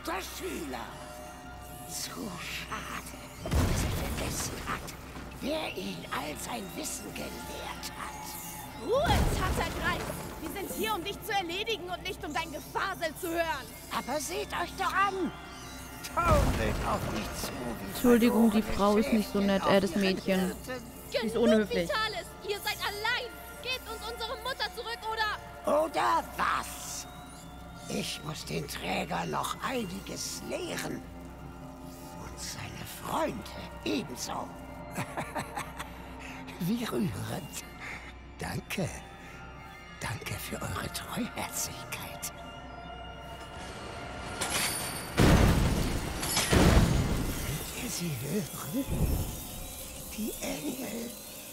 beliebter Schüler. Zu schade, dass er vergessen hat, wer ihn all sein Wissen gelehrt hat. Ruhe, Tattergreif! Wir sind hier, um dich zu erledigen und nicht um dein Gefasel zu hören. Aber seht euch doch an! Taumelt auf mich zu, wie Entschuldigung, die Frau ist nicht so nett, das Mädchen. Die ist unhöflich. Vitalis, ihr seid allein! Gebt uns unsere Mutter zurück, oder... Oder was? Ich muss den Träger noch einiges lehren. Und seine Freunde ebenso. Wie rührend. Danke. Danke für eure Treuherzigkeit. Könnt ihr sie hören? Die Engel.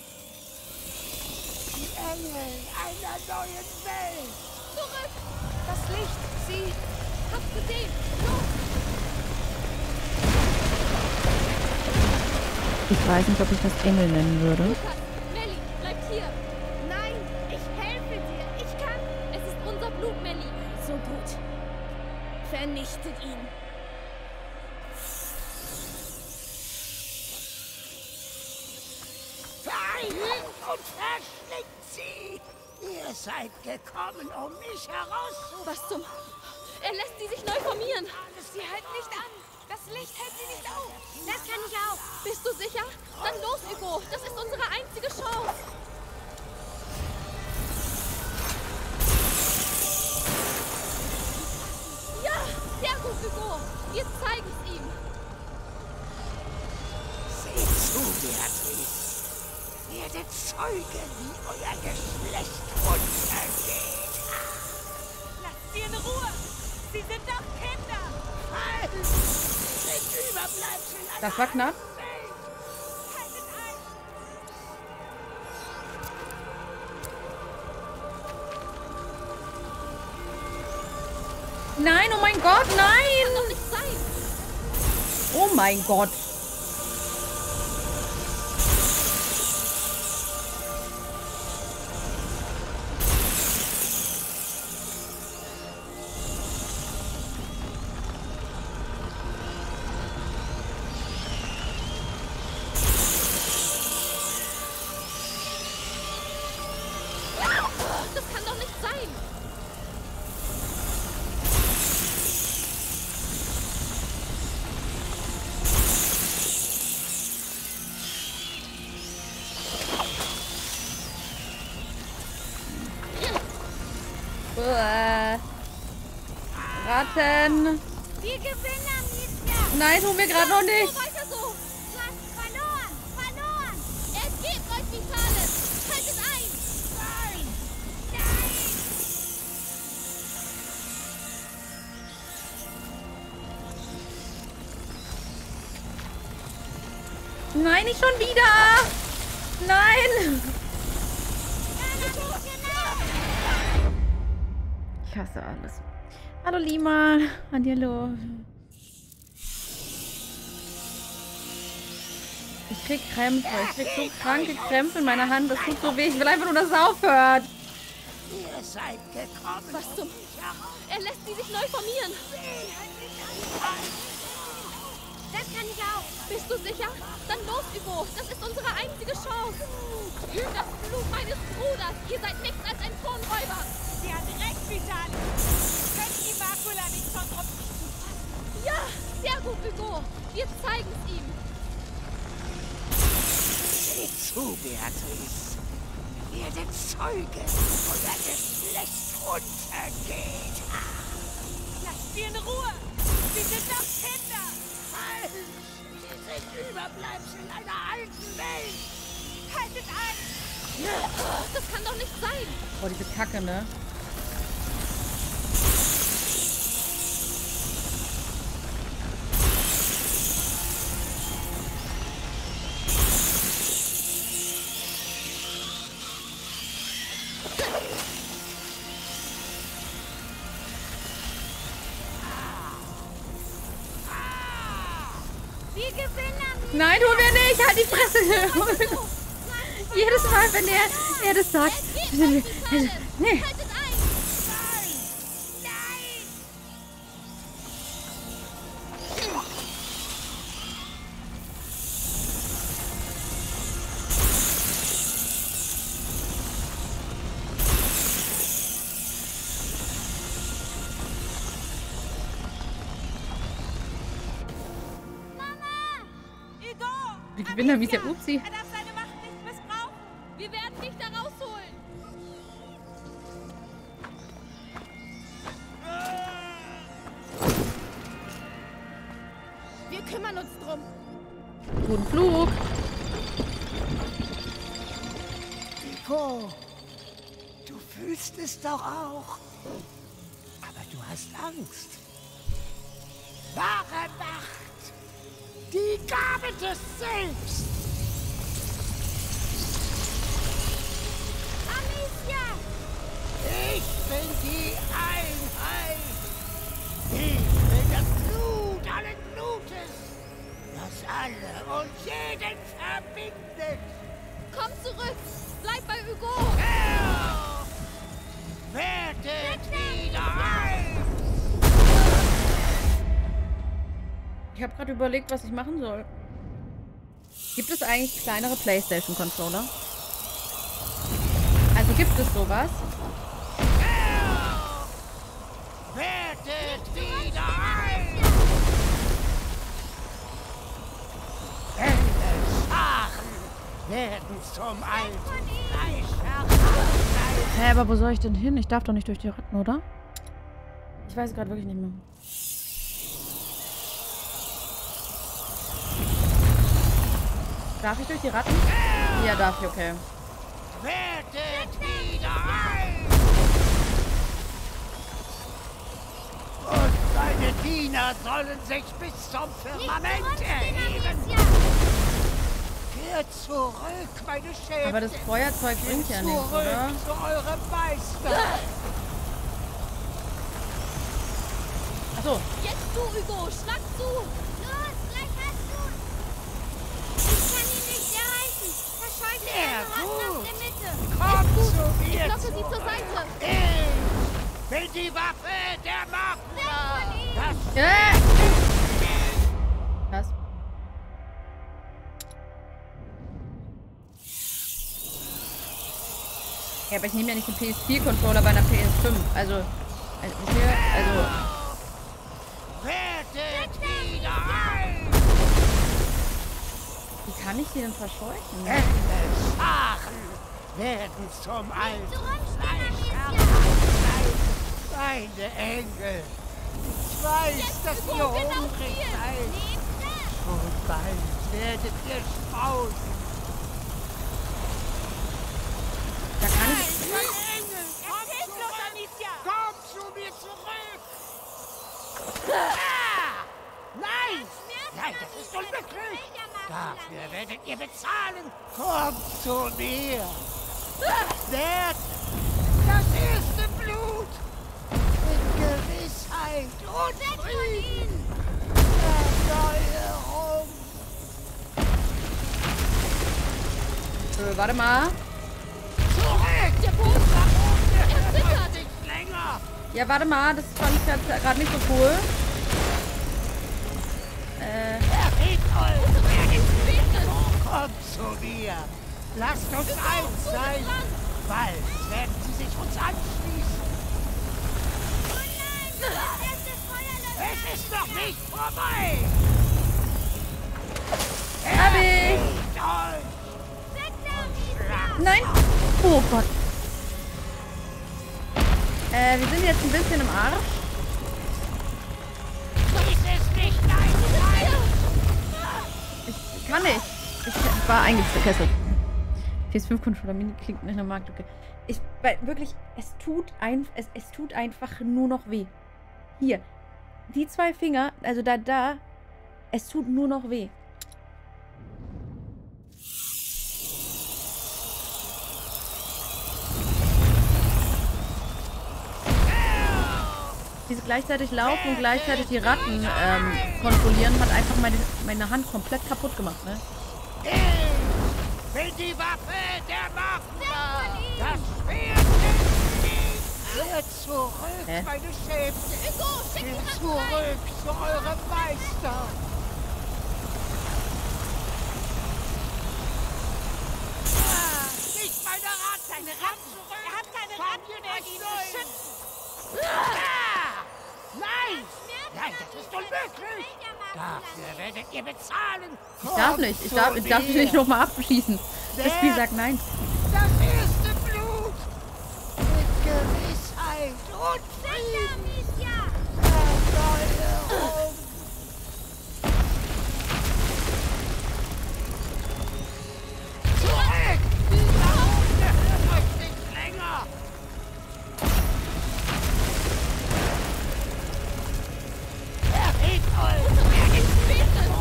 Die Engel einer neuen Welt. Zurück! Das Licht, sie... Hab's gesehen! Los! Ich weiß nicht, ob ich das Engel nennen würde. Lukas, Melli, bleibt hier! Nein, ich helfe dir! Ich kann! Es ist unser Blut, Melli! So gut. Vernichtet ihn! Vereinigt und verschlingt sie! Ihr seid gekommen, um mich herauszufinden. Was zum... Er lässt sie sich neu formieren! Sie hält nicht an! Das Licht hält sie nicht auf! Das kann ich auch! Bist du sicher? Dann los, Hugo! Das ist unsere einzige Chance! Ja! Sehr gut, Hugo! Wir zeigen es ihm! Seht zu, Beatrice. Werdet Zeuge, wie euer Geschlecht untergeht. Lasst sie in Ruhe! Sie sind doch Kinder! Halt! Sie sind Überbleibsel einer Das war knapp. Welt. Haltet ein! Nein, oh mein Gott, nein! Kann doch nicht sein! Oh mein Gott. Das kann doch nicht sein! Uah. Ratten. Wir gewinnen, Amicia! Nein, tun wir gerade noch nicht. So weiter so! Du hast verloren! Verloren! Ergebt euch, Vitalis! Haltet ein! Nein! Nein! Nein, nicht schon wieder. Nein. Ich hasse alles. Hallo Lima. Hallihallo. Ich krieg Krämpfe. Ich krieg so kranke Krämpfe in meiner Hand. Das tut so weh. Ich will einfach nur, dass es aufhört. Ihr seid gekommen, Was zum... um mich herauszufinden. Er lässt sie sich neu formieren! Das kann ich auch! Bist du sicher? Dann los, Hugo! Das ist unsere einzige Chance! Das Blut meines Bruders! Ihr seid nichts als ein Thronräuber! Sie hat recht, Vitalis! Können die Makula nicht von uns fassen? Ja! Sehr gut, Hugo! Wir zeigen es ihm! Seht zu, Beatrice. Werdet Zeuge, wie euer Geschlecht untergeht. Lasst sie in Ruhe! Sie sind doch Kinder! Halt! Sie sind Überbleibsel einer alten Welt. Haltet ein! Das kann doch nicht sein! Boah, diese Kacke, ne? Wir gewinnen, Amicia! Nein, tun wir nicht. Halt die Fresse. Jedes Mal, wenn er das sagt. Ergebt euch, Vitalis! Nee. Haltet ein! Nein! Ich bin da wie der Upsi. Er darf seine Macht nicht missbrauchen. Wir werden dich da rausholen. Wir kümmern uns drum. Guten Flug. Rico, du fühlst es doch auch. Aber du hast Angst. Wahre Macht. Die Gabe des Selbst. Amicia! Ich bin die Einheit. Ich bin das Blut allen Blutes, das alle und jeden verbindet. Komm zurück. Bleib bei Hugo. Werdet wieder eins. Ich habe gerade überlegt, was ich machen soll. Gibt es eigentlich kleinere PlayStation-Controller? Also gibt es sowas? Werdet wieder eins. Scharen werden zum alten Fleisch heranreifen. Hä, aber wo soll ich denn hin? Ich darf doch nicht durch die Ratten, oder? Ich weiß gerade wirklich nicht mehr. Darf ich durch die Ratten? Ja, darf ich, okay. Werdet wieder eins. Und seine Diener sollen sich bis zum Firmament erheben. Kehrt zurück, meine Schäfchen. Aber das Feuerzeug bringt ja nichts, oder? Zurück zu eurem Meister. Achso. Jetzt du, Hugo. Schlag zu. Los, gleich hast du. Ich kann ihn nicht erreichen. Verscheucht Sehr seine Hand gut. aus der Mitte. Kommt zu Ich mir locke sie zurück. zur Seite. Ich bin die Waffe der Mafia. Das Was? Ja, aber ich nehme ja nicht den PS4-Controller bei einer PS5. Also werdet wieder eins. wie kann ich die denn verscheuchen? Scharen werden zum alten Fleisch heranreifen. Meine Engel, ich weiß, dass ihr hungrig seid. Und bald werdet ihr schmausen. Da kann ich... Engel, Es hilft los, Amicia. komm zu mir zurück! Ah! Nein! Nein, das ist unmöglich! Dafür werdet ihr bezahlen! Kommt zu mir! Werd das erste Blut! Mit Gewissheit und Frieden! Erneuerung! Warte mal. Zurück! Der Boden. Er zittert. nicht länger! Ja, warte mal. Das fand ich jetzt gerade nicht so cool. Erhebt euch! Kommt zu mir! Lasst uns eins sein! Bald werden sie sich uns anschließen! Oh nein, das erste Feuer läuft. Es ist noch nicht vorbei! Hab ich! Erhebt euch! Nein! Oh Gott. Wir sind jetzt ein bisschen im Arsch. Dies ist nicht dein Zeit! Ich kann nicht. Ich war eingekesselt. PS5-Controller Mini klingt nach einer Marktlücke. Weil wirklich, es tut einfach nur noch weh. Hier. Die zwei Finger, also da, es tut nur noch weh. Diese gleichzeitig laufen und gleichzeitig die Ratten kontrollieren, hat einfach meine Hand komplett kaputt gemacht, ne? Ich bin die Waffe der Mafia! Das Schwert des Kriegs! Kehrt zurück, Hä? meine Schäfchen! Kehrt zurück zu eurem Meister! Nicht meine Ratten! Seine Ratten. zurück! Er hat keine Kommt Ratten ihr mehr, nicht die ihn durch. beschützen. Nein! Nein, das ist unmöglich! Dafür werdet ihr bezahlen. Ich darf nicht. Ich darf dich nicht nochmal abschießen. Das Spiel sagt nein. Das erste Blut. Mit Gewissheit und Frieden. Erneuerung. Zurück! Dieser Hund gehört euch nicht länger. Erhebt euch! Wer getötet?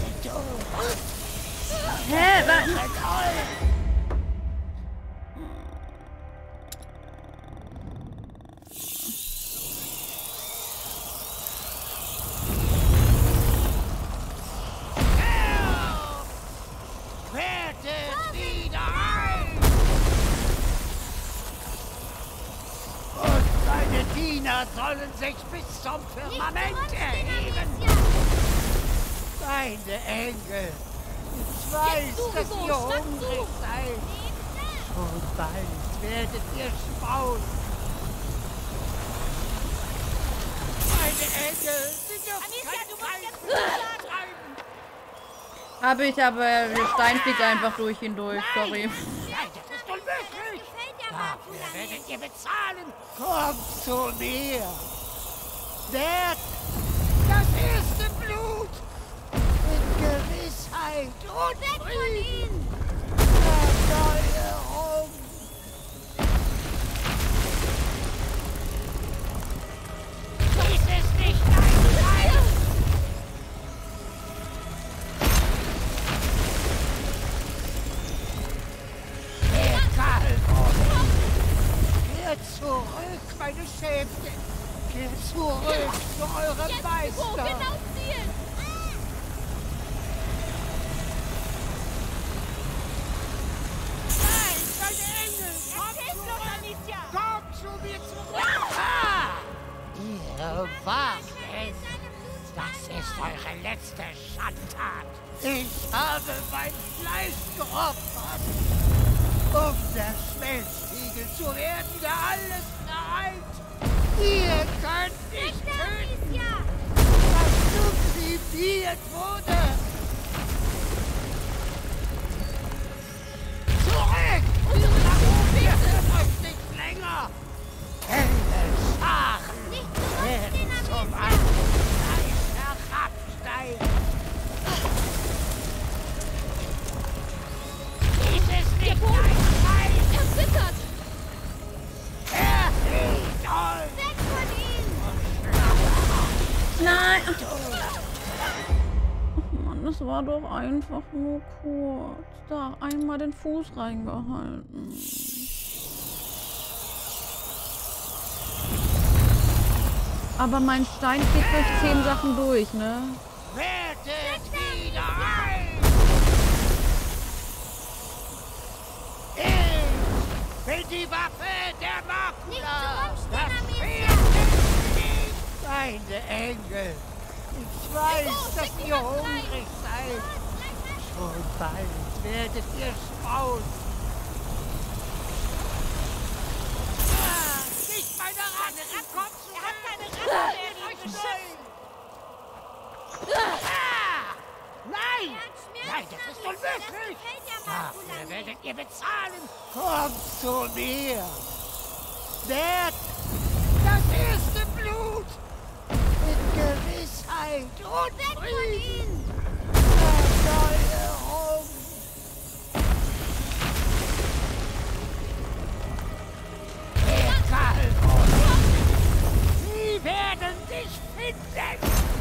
Hä? Wertet wieder ein! Und seine Diener sollen sich bis zum Firmament erheben! Meine Engel! Ich weiß, dass ihr hungrig seid! Und bald werdet ihr schmauen! Meine Engel! Sie dürfen kein Kreis treiben! Hab ich, aber der Stein fliegt einfach durch ihn durch. Sorry. Nein, das ist unmöglich! Dafür werdet ihr bezahlen! Kommt zu mir! Wert das erste Blut! Mit Gewissheit und Frieden! Erneuerung! Dies ist nicht dein Reich! Egal wohin! Kehrt zurück, meine Schäfchen! Kehrt zurück zu eurem Meister! Genau zielen! Nein, meine Engel! Kommt zu mir zurück! Ah! Ihr wagt es! Das ist eure letzte Schandtat! Ich habe mein Fleisch geopfert, um der Schmelztiegel zu werden, der alles vereint! Ihr könnt nicht töten, was subsumiert wurde! Zurück! Wir hören euch nicht länger! Helle Scharen werden zum alten Fleisch herabsteigen! Dies ist nicht dein Fleisch! Erbittert! Erhebt euch! Weg von ihm! Nein. Oh Mann, das war doch einfach nur kurz. Da einmal den Fuß reingehalten. Aber mein Stein kriegt durch 10 Sachen durch, ne? Wertet wieder ein! Ich bin die Waffe der Makula! Das Schwert nicht! Meine Engel! Ich weiß, dass ihr hungrig seid! Schon bald werdet ihr schmauen! Ah, nicht meine Ratte! Kommt zurück! Er hat keine Ratte mehr! Nein! Nein, das ist unmöglich! Dafür werdet ihr bezahlen! Kommt zu mir! Wert das erste Blut! Mit Gewissheit und Frieden! Erneuerung! Egal wohin! Sie werden dich finden!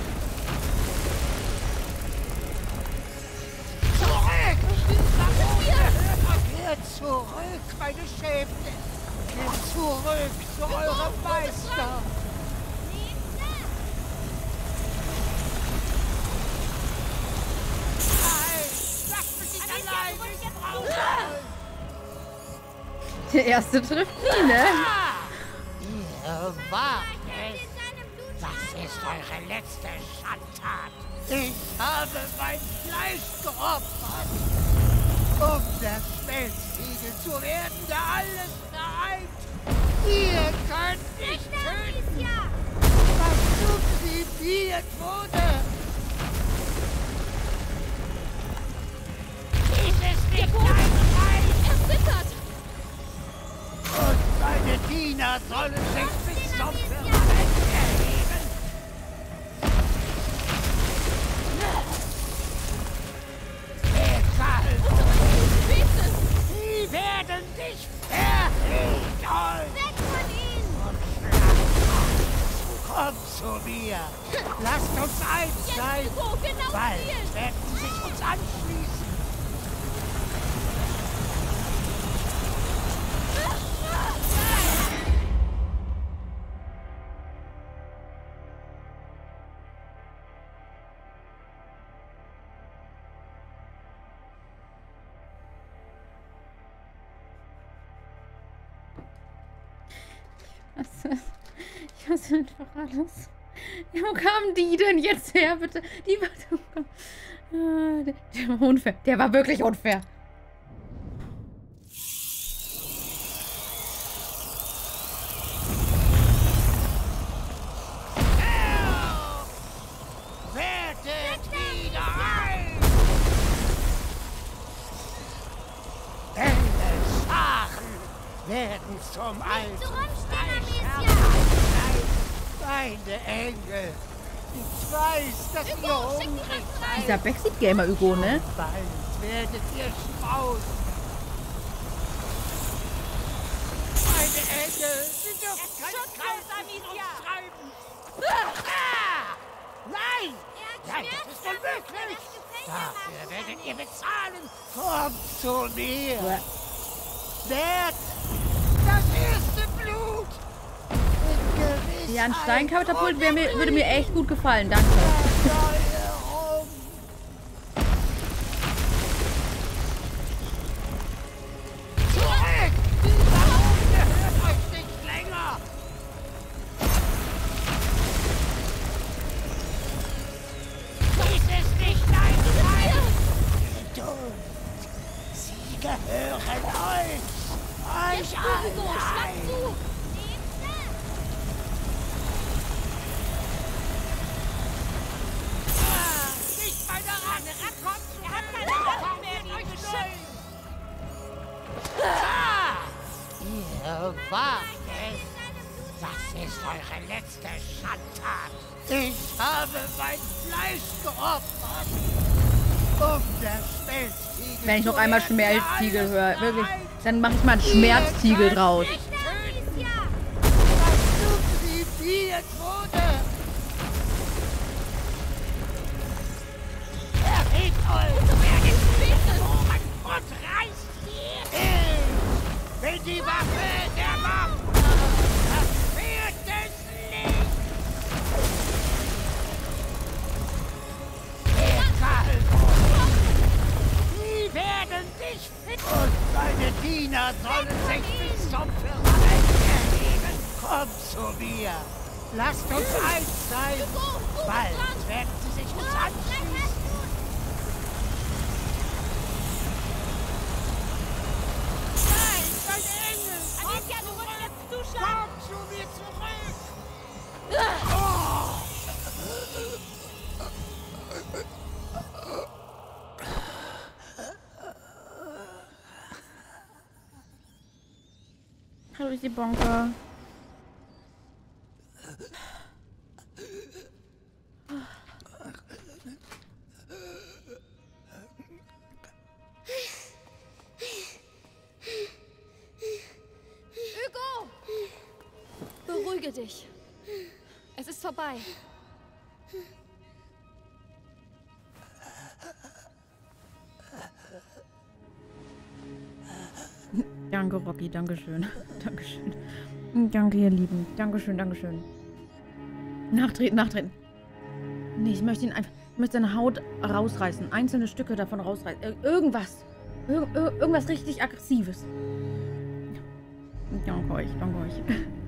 Zurück! Kehrt zurück, meine Schäfchen! Kehrt zurück zu eurem Meister! Nein! Lasst mich nicht allein! Ich brauche euch! Der erste trifft nie, ne? Ihr wagt es! Das ist eure letzte Schandtat! Ich habe mein Fleisch geopfert, um der Schmelztiegel zu werden, der alles vereint! Ihr könnt nicht töten, was subsumiert wurde! nicht Boden. dein Er zittert. Und seine Diener sollen sich bis zum Firmament erheben. Spitze. Sie werden dich verhindern. Weg von ihnen! Und komm zu mir. Lasst uns eins sein. Hugo, genau Bald Ziel. werden sie sich uns anschließen. Ich hasse einfach alles. Wo kamen die denn jetzt her, bitte? Die war... Der war unfair. Der war wirklich unfair. Werdet wieder ein! Helle Scharen werden zum alten Fleisch. Meine Engel, ich weiß, dass ihr hungrig seid. Dieser Backseat-Gamer Hugo, ne? Bald werdet ihr schmausen. Meine Engel, sie dürfen keinen Kreis an uns treiben. Ah! Nein! Nein, das ist unmöglich! Dafür werdet ihr bezahlen! Kommt zu mir! Seht! Das erste Blut! Ja, ein Steinkatapult würde mir echt gut gefallen, danke. Erneuerung! Zurück! Warum gehört euch nicht länger? Dies ist nicht dein Teil! Geduld! Sie gehören euch! Euch Hugo, schlag allein! zu. Nicht meine Rache! Kommt zurück! Er hat keine Rache mehr in euch beschützt! Ihr wagt es! Das ist eure letzte Schandtat! Ich habe mein Fleisch geopfert! Um das Schmelztiegel. Wenn ich noch einmal zu Schmelztiegel höre, alles wirklich, vereint. dann mache ich mal einen Schmerztiegel draus. Nicht töten, was subliviert wurde! Erhebt euch! Werdet geboren und reißt hier hin! Wenn die Waffe der Macht das Schwert des Lichts! Egal! Sie werden dich finden! Und deine Diener sollen sich bis zum Firmament erheben! Komm zu mir! Lasst uns eins sein! Bald werden sie sich uns anschließen! Nein, dein Engel! Alicia, du musst jetzt zuschlagen! Komm zu mir zurück! Hallo, ist die Bonke. Hugo! Beruhige dich. Es ist vorbei. Danke, Rocky, dankeschön. Dankeschön. Danke, ihr Lieben. Dankeschön, dankeschön. Nachtreten, nachtreten. Nee, ich möchte ihn einfach... Ich möchte seine Haut rausreißen. Einzelne Stücke davon rausreißen. Irgendwas. Irgendwas richtig Aggressives. Danke euch, danke euch.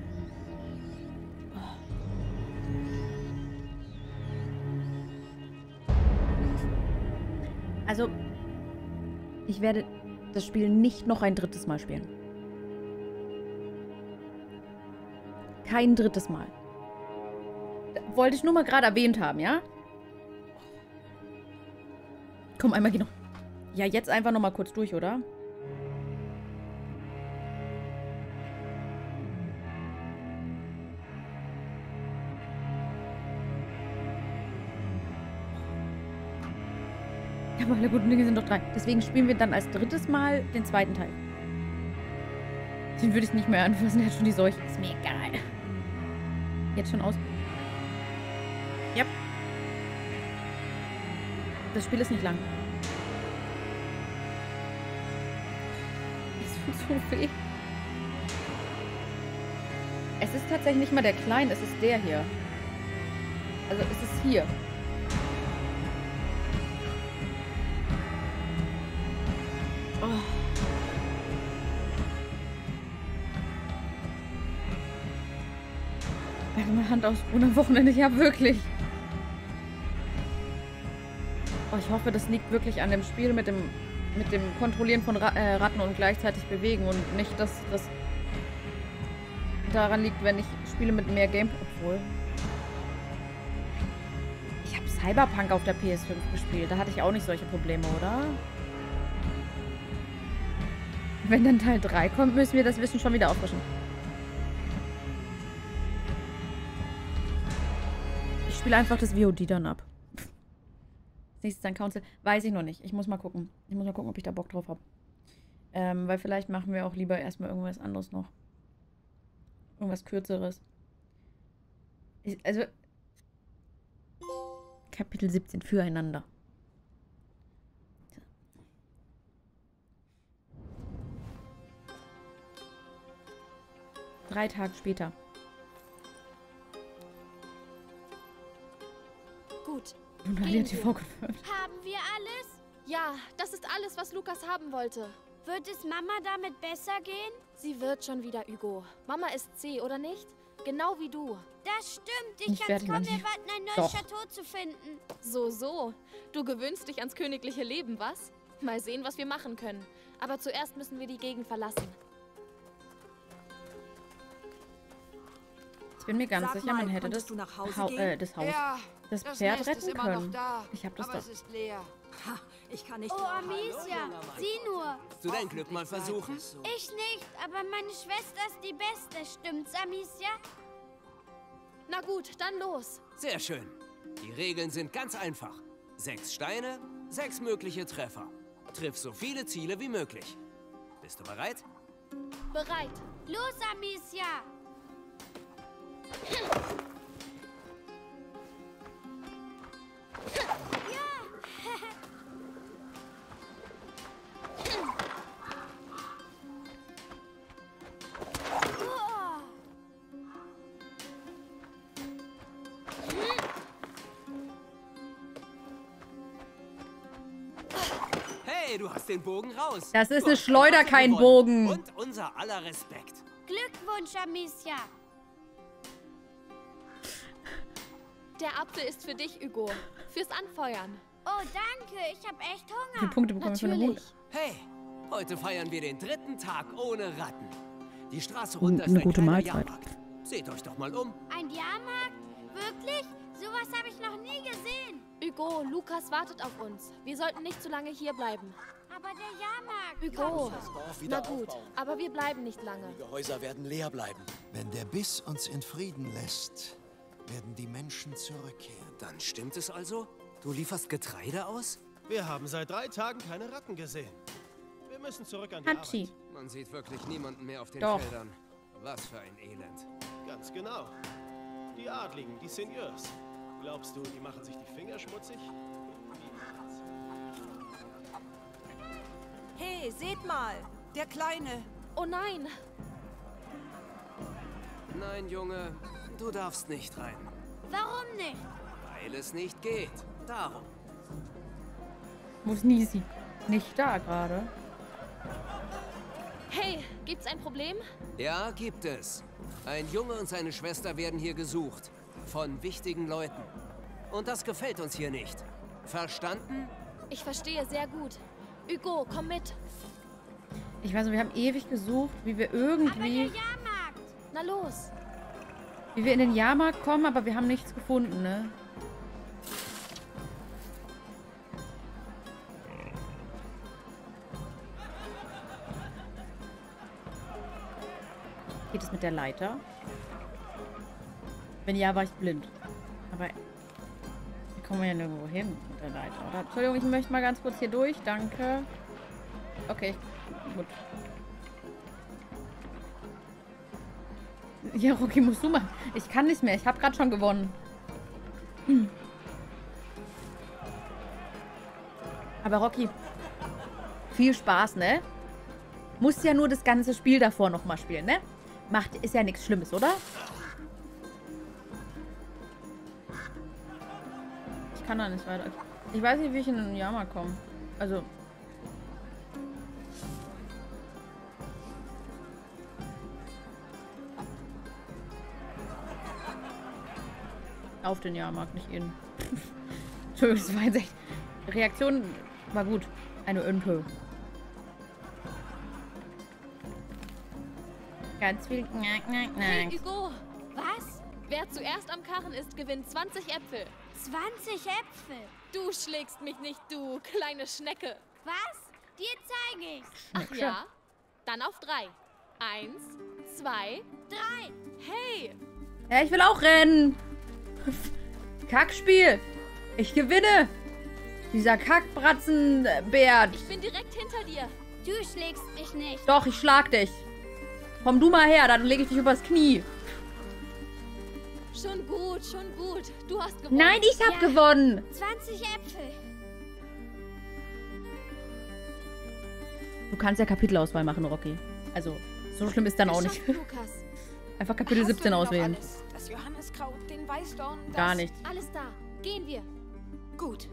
Also, ich werde das Spiel nicht noch ein drittes Mal spielen. Kein drittes Mal. Wollte ich nur mal gerade erwähnt haben, ja? Komm, einmal geh noch. Ja, jetzt einfach nochmal kurz durch, oder? Aber alle guten Dinge sind doch 3. Deswegen spielen wir dann als drittes Mal den zweiten Teil. Den würde ich nicht mehr anfassen. Der hat schon die Seuche. Ist mir egal. Jetzt schon aus. Ja. Das Spiel ist nicht lang. Es tut so weh. Es ist tatsächlich nicht mal der Kleine, es ist der hier. Also es ist hier. Oh. Ich habe meine Hand aus am Wochenende. Ja, wirklich. Oh, ich hoffe, das liegt wirklich an dem Spiel mit dem Kontrollieren von Ratten und gleichzeitig bewegen und nicht, dass das daran liegt, wenn ich spiele mit mehr Gameplay. Obwohl. Ich habe Cyberpunk auf der PS5 gespielt. Da hatte ich auch nicht solche Probleme, oder? Wenn dann Teil 3 kommt, müssen wir das Wissen schon wieder auffrischen. Ich spiele einfach das VOD dann ab. Nächstes dann Council. Weiß ich noch nicht. Ich muss mal gucken. Ich muss mal gucken, ob ich da Bock drauf habe. Weil vielleicht machen wir auch lieber erstmal irgendwas anderes noch. Irgendwas Kürzeres. Also. Kapitel 17. Füreinander. 3 Tage später. Gut. Und Ali hat die vorgeführt. Haben wir alles? Ja, das ist alles, was Lukas haben wollte. Wird es Mama damit besser gehen? Sie wird schon wieder, Hugo. Mama ist zäh, oder nicht? Genau wie du. Das stimmt. Ich Nicht kann es fertig, kaum Mann. erwarten, ein neues Doch. Chateau zu finden. So. Du gewöhnst dich ans königliche Leben, was? Mal sehen, was wir machen können. Aber zuerst müssen wir die Gegend verlassen. Ich bin mir ganz Sag sicher, mal, man hätte konntest das, du nach Hause gehen? das Haus, Ja, das das Pferd Nest retten ist immer können. noch da, Ich hab das aber doch. es ist leer. Ha, ich kann nicht. Oh, Amicia, sieh nur. Willst du dein Glück mal versuchen? Ich nicht, aber meine Schwester ist die Beste. Stimmt's, Amicia? Na gut, dann los. Sehr schön. Die Regeln sind ganz einfach. 6 Steine, 6 mögliche Treffer. Triff so viele Ziele wie möglich. Bist du bereit? Bereit. Los, Amicia. Hey, du hast den Bogen raus. Das ist Du eine hast Schleuder, Rache kein gewonnen. Bogen. Und unser aller Respekt. Glückwunsch, Amicia. Der Apfel ist für dich, Hugo. Fürs Anfeuern. Oh, danke. Ich habe echt Wie Hunger. viele Punkte bekommen wir von dem Hund? Natürlich. Hey, heute feiern wir den 3. Tag ohne Ratten. Die Straße runter ist eine ein gute kleiner Mahlzeit. Jahrmarkt. Seht euch doch mal um. Ein Jahrmarkt? Wirklich? Sowas habe ich noch nie gesehen. Hugo, Lukas wartet auf uns. Wir sollten nicht zu lange hier bleiben. Aber der Jahrmarkt. Hugo, Das Dorf na wieder gut, aufbauen. aber wir bleiben nicht lange. Die Häuser werden leer bleiben. Wenn der Biss uns in Frieden lässt, werden die Menschen zurückkehren. Dann stimmt es also? Du lieferst Getreide aus? Wir haben seit 3 Tagen keine Ratten gesehen. Wir müssen zurück an die Hatschi. Arbeit. Man sieht wirklich niemanden mehr auf den Doch. Feldern. Was für ein Elend. Ganz genau. Die Adligen, die Seigneurs. Glaubst du, die machen sich die Finger schmutzig? Hey, seht mal. Der Kleine. Oh nein, Nein, Junge, du darfst nicht rein. Warum nicht? Weil es nicht geht. Darum. Wo ist Nisi? Nicht da gerade. hey, gibt's ein Problem? Ja, gibt es. Ein Junge und seine Schwester werden hier gesucht. Von wichtigen Leuten. Und das gefällt uns hier nicht. Verstanden? Ich verstehe sehr gut. Hugo, komm mit. Ich weiß nicht, wir haben ewig gesucht, wie wir Aber der irgendwie, Jahrmarkt. Na los. wie wir in den Jahrmarkt kommen, aber wir haben nichts gefunden, ne? Geht es mit der Leiter? Wenn ja, war ich blind. Aber hier kommen wir ja nirgendwo hin mit der Leiter, oder? Entschuldigung, ich möchte mal ganz kurz hier durch. Danke. Okay, gut. Ja, Rocky, musst du mal. Ich kann nicht mehr. Ich habe gerade schon gewonnen. Aber Rocky, viel Spaß, ne? Musst ja nur das ganze Spiel davor nochmal spielen, ne? Ist ja nichts Schlimmes, oder? Ich kann da nicht weiter. Ich weiß nicht, wie ich in den Jahrmarkt komme. Also... Auf den Jahrmarkt, nicht in. Entschuldigung, das war jetzt echt... Reaktion war gut. Eine Önpe. Ganz viel Knack, knack, knack. Hey, Hugo! Was? Wer zuerst am Karren ist, gewinnt 20 Äpfel. 20 Äpfel. Du schlägst mich nicht, du kleine Schnecke. Was? Dir zeige ich's. Ach ja? Dann auf 3. 1, 2, 3. Hey! Ja, ich will auch rennen. Kackspiel. Ich gewinne. Dieser Kackbratzenbär. Ich bin direkt hinter dir. Du schlägst mich nicht. Doch, ich schlag dich. Komm du mal her, dann lege ich dich übers Knie. Schon gut, schon gut. Du hast gewonnen. Nein, ich hab gewonnen. 20 Äpfel. Du kannst ja Kapitelauswahl machen, Rocky. Also, so schlimm ist dann auch nicht. Lukas. Einfach Kapitel 17 auswählen. Alles? Das Johanniskraut, den Weißdorn, das... Gar nicht. Alles da. Gehen wir. Gut.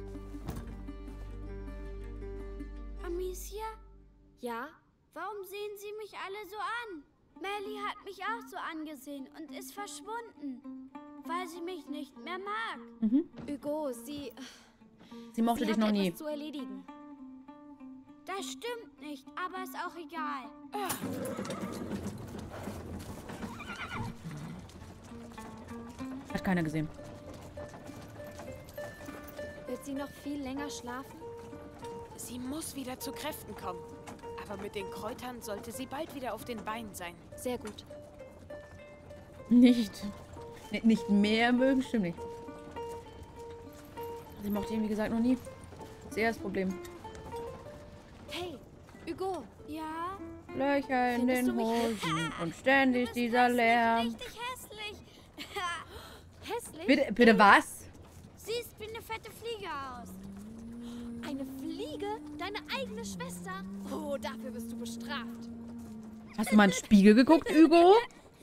Amicia, Ja? warum sehen Sie mich alle so an? Melly hat mich auch so angesehen und ist verschwunden, weil sie mich nicht mehr mag. Mhm. Hugo, sie mochte dich noch nie. etwas zu erledigen. Das stimmt nicht, aber ist auch egal. Hat keiner gesehen. Wird sie noch viel länger schlafen? Sie muss wieder zu Kräften kommen. Aber mit den Kräutern sollte sie bald wieder auf den Beinen sein. Sehr gut. Nicht. Nicht mehr mögen, stimmt nicht. Sie mochte ihn, wie gesagt, noch nie. Das ist eher das Problem. Hey, Hugo. Ja? Löcher in Findest den du mich Hosen und ständig dieser Lärm. Richtig hässlich. Hässlich? Bitte was? Siehst wie eine fette Fliege aus. Eine Fliege? Deine eigene Schwester? Oh, dafür wirst du bestraft. Hast du mal in den Spiegel geguckt, Hugo?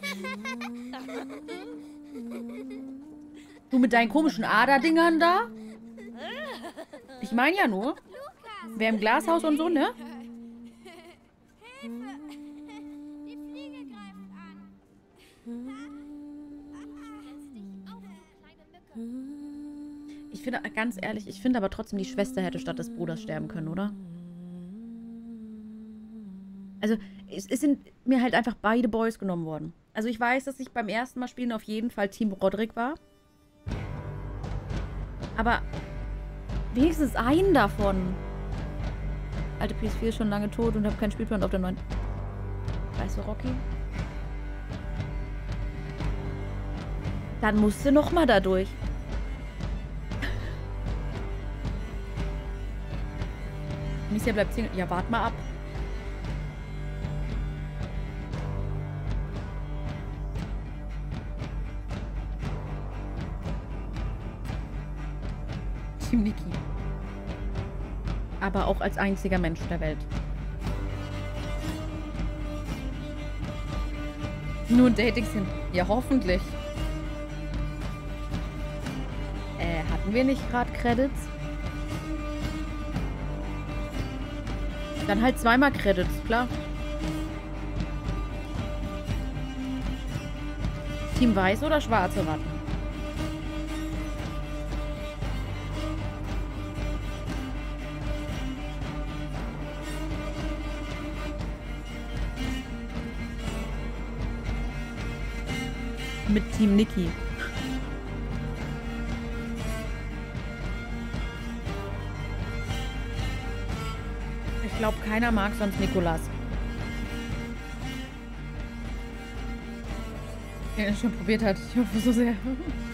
Du mit deinen komischen Aderdingern da? Ich meine ja nur, wer im Glashaus und so, ne? Hilfe! Die Fliege greift an. Ich finde, ganz ehrlich, ich finde aber trotzdem, die Schwester hätte statt des Bruders sterben können, oder? Also, es sind mir halt einfach beide Boys genommen worden. Also, ich weiß, dass ich beim ersten Mal spielen auf jeden Fall Team Roderick war. Aber wenigstens einen davon. Alte PS4 ist schon lange tot und habe keinen Spielplan auf der neuen. Weißt du, Rocky? Dann musst du nochmal da durch. Amicia bleibt Single. Ja, wart mal ab. Team Niki. Aber auch als einziger Mensch der Welt. Nur ein Dating-Sim. Ja, hoffentlich. Hatten wir nicht gerade Credits? Dann halt zweimal Credits, klar. Team Weiß oder schwarze Ratten? Mit Team Niki. Ich glaube, keiner mag sonst Nikolas. Der es schon probiert hat. Ich hoffe so sehr.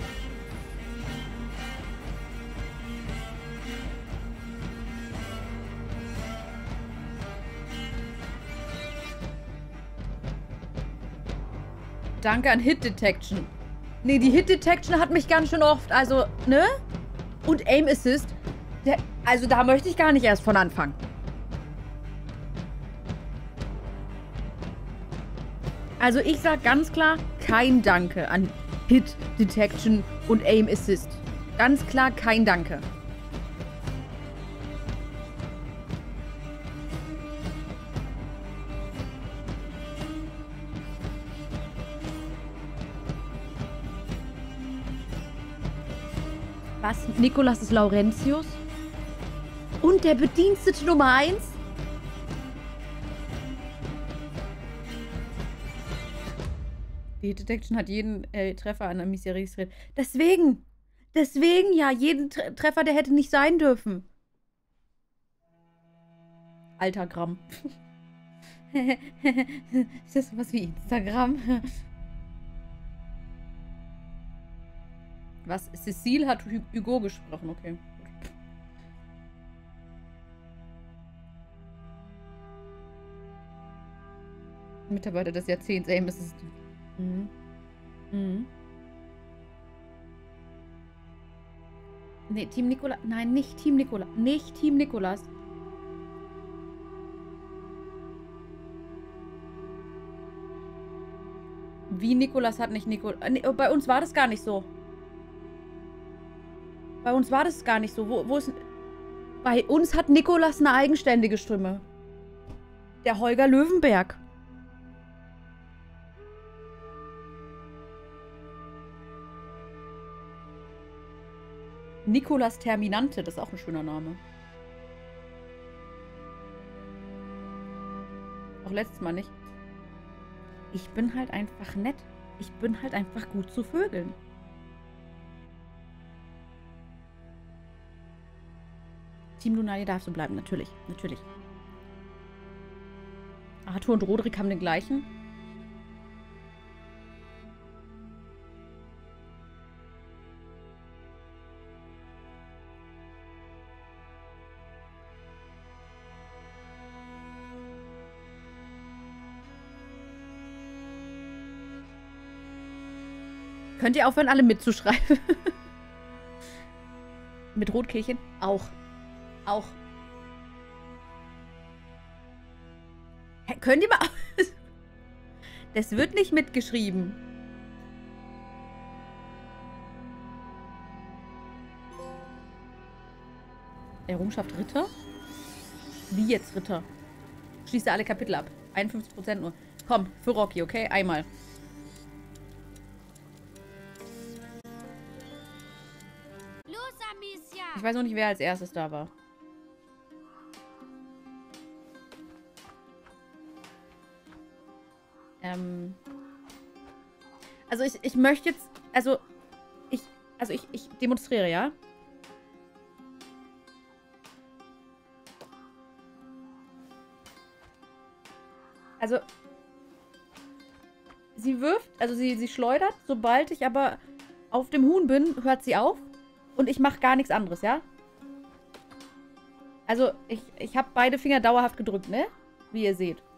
Danke an Hit Detection. Nee, die Hit Detection hat mich ganz schön oft, also, ne? Und Aim Assist. Also da möchte ich gar nicht erst von anfangen. Also ich sag ganz klar, kein Danke an Hit Detection und Aim Assist. Ganz klar kein Danke. Was? Nicolas ist Laurentius? Und der Bedienstete Nummer 1? Die Detection hat jeden Treffer an der Mission registriert. Deswegen ja, jeden Treffer, der hätte nicht sein dürfen. Alter Gramm. Ist das sowas wie Instagram? Was? Cecile hat Hugo gesprochen, okay. Mitarbeiter des Jahrzehnts, Aim Assist. Mhm. Mhm. Nee, Team Nicolas. Nein, nicht Team Nicolas. Nicht Team Nicolas. Wie Nicolas hat nicht Nicolas. Nee, bei uns war das gar nicht so. Bei uns war das gar nicht so. Wo ist... Bei uns hat Nicolas eine eigenständige Stimme. Der Holger Löwenberg. Nicolas Terminante, das ist auch ein schöner Name. Auch letztes Mal nicht. Ich bin halt einfach nett. Ich bin halt einfach gut zu Vögeln. Team Lunaria darf so bleiben, natürlich. Natürlich. Arthur und Roderick haben den gleichen. Könnt ihr aufhören, alle mitzuschreiben? Mit Rotkehlchen? Auch. Auch. Könnt ihr mal... Das wird nicht mitgeschrieben. Errungenschaft Ritter? Wie jetzt Ritter? Schließe alle Kapitel ab. 51% nur. Komm, für Rocky, okay? Einmal. Ich weiß noch nicht, wer als erstes da war. Also ich möchte jetzt, ich demonstriere, ja? Also, sie wirft, also sie schleudert, sobald ich aber auf dem Huhn bin, hört sie auf. Und ich mache gar nichts anderes, ja? Also, ich habe beide Finger dauerhaft gedrückt, ne? Wie ihr seht.